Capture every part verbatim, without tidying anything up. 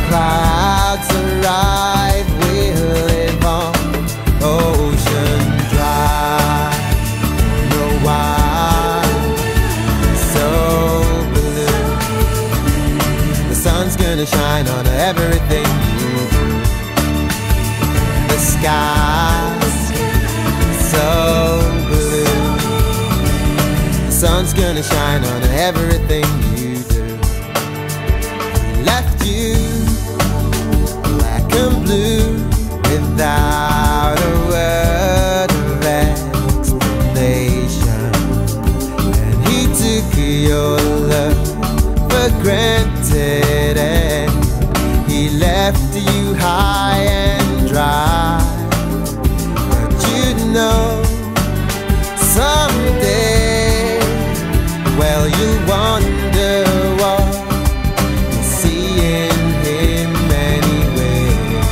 clouds arrive, we'll live on ocean drive. Don't know why it's so blue. The sun's gonna shine on everything you do. The sky's so blue. The sun's gonna shine on everything you do. He left you black and blue without a word of explanation, and he took your love for granted, and he left you high and dry. But you know someday, well, you'll wonder what you see in him anyway.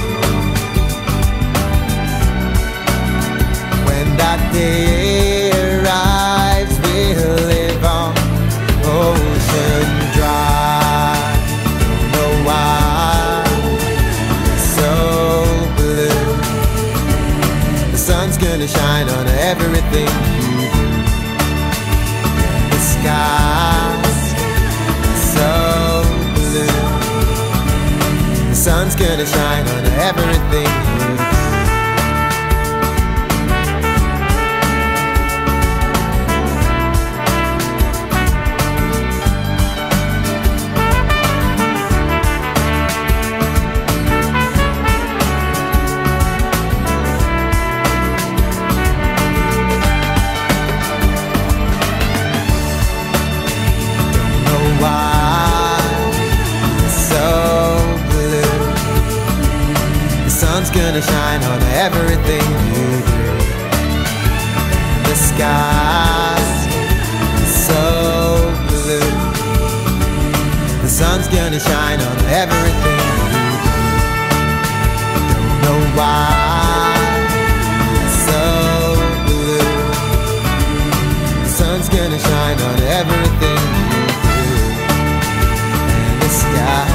When that day arrives, we'll live on ocean drive. Don't know why it's so blue. The sun's gonna shine on everything you do. The sky's so blue. The sun's gonna shine on everything you do. The sun's gonna shine on everything you do. The sky's so blue. The sun's gonna shine on everything you do. Don't know why it's so blue. The sun's gonna shine on everything you do. And the sky